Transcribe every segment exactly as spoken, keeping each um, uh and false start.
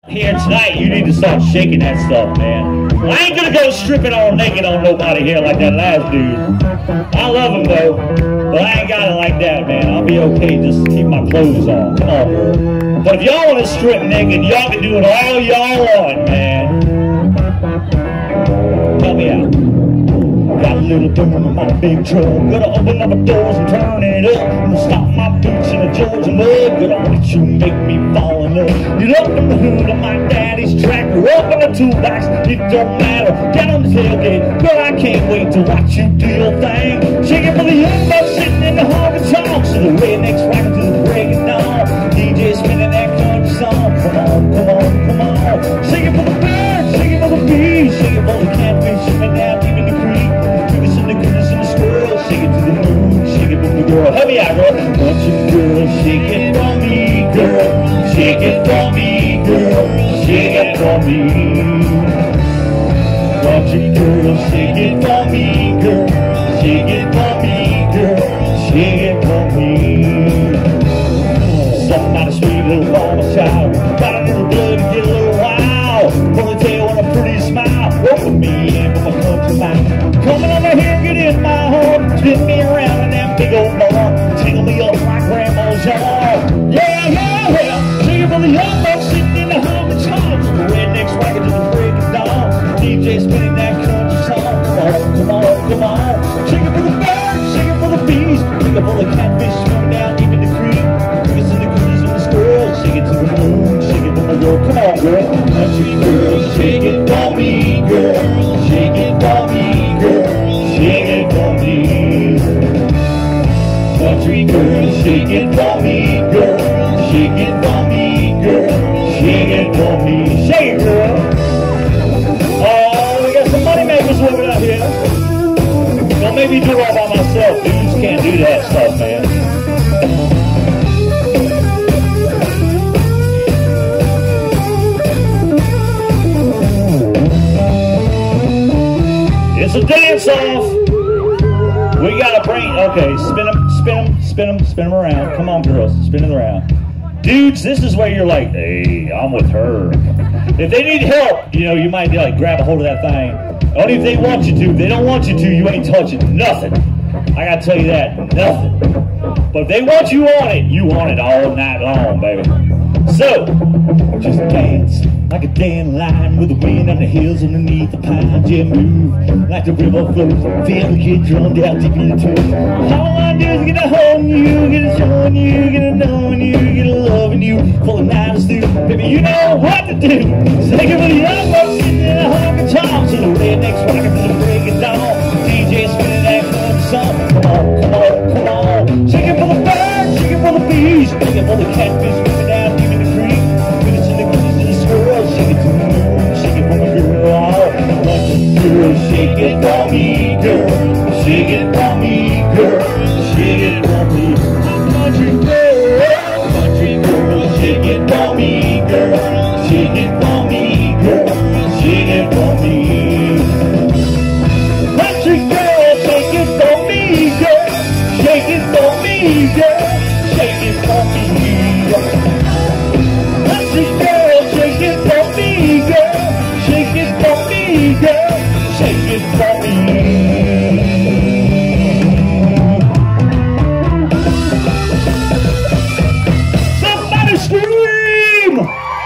Here tonight, you need to start shaking that stuff, man. I ain't gonna go stripping all naked on nobody here like that last dude. I love him though, but I ain't got it like that, man. I'll be okay just keep my clothes on. Come on, girl. But if y'all want to strip naked, y'all can do it all y'all want, man. Help me out. Got a little boom in my big truck. Gonna open up the doors and turn it up. Gonna stop my boots in the Georgia mud. Gonna watch you make me fall in love. Get up in the hood of my daddy's tractor. Up in the toolbox, it don't matter. Get on the tailgate, girl, I can't wait to watch you do your thing. Shake it for the young bucks sitting in the honky tonks. To the rednecks rocking to the break of dawn. D J spinning that country song. Come on, come on, come on. Shake it for the birds, shake it for the bees. Shake it for the catfish swimming down deep in the creek. Shake it to the moon, shake it for the girl. Help me out, girl. Want you, girl, shake it for me, girl. Shake it for me, girl. Shake it for me. Want you, girl, shake it for me, girl. Shake it for me, girl. Shake it for me. Somebody sweet little mama child. Got a little blood to get a little wild. Ponytail and a pretty smile. Work with me and for my country mouth. Coming over here, get in my heart. Spin me around in that big old bar. Tingle me up like grandma's yard. Yeah, yeah, yeah. Sing it for the young folks sitting in the honky tonks. The rednecks rocking to the break of dawn. D J spinning that country song. Come on, come on, come on. Sing it for the birds, sing it for the bees. Sing it for the catfish swimming down deep in the creek. Sing it to the goodies and the squirrels. Sing it to the moon, sing it for my girl. Come on, girl. Country girl, shake it for me, girl. Shake it for me, girl. Shake it for me. Country girl, shake it for me, girl. Shake it for me, girl. Shake it for me. Shake it, girl. Oh, we got some money makers living out here. Don't make me do it all by myself. Dudes can't do that stuff, man. It's a dance off. We gotta bring, okay, spin them, spin them, spin them, spin them around. Come on, girls, spin them around. Dudes, this is where you're like, hey, I'm with her. If they need help, you know, you might be like, grab a hold of that thing. Only if they want you to. If they don't want you to, you ain't touching nothing. I gotta tell you that, nothing. But if they want you on it, you on it all night long, baby. So, just dance like a dandelion with the wind on the hills underneath the pines. Yeah, move like the river flows. Feel the kid drummed out deep in the tune. All I wanna do is get a hold on you, get a showing you, get a knowing you, get a loving you. Full of night through, baby, you know what to do. Sing it for the young folks sitting in a honky tonk. So the rednecks rocking to the break of dawn. D J spinning that country song. Come on, come on, come on. Sing it for the birds, sing it for the bees, sing it for the catfish swimming down deep in the creek. Shake it to the moon, shake it for my girl. Want you, girl, shake it for me, girl. Shake it for me, girl. Shake it for me. Country girl, country girl, shake it for me, girl. Shake it for me, girl. Shake it for me. Country girl, shake it for me, girl. Shake it for me, girl. Shake it for me. Country girl, shake it for me, girl. Shake it for me, girl. Shake it for me. Somebody scream!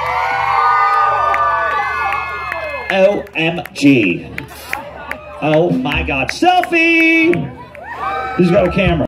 O M G. Oh my God. Selfie! Who's got a camera?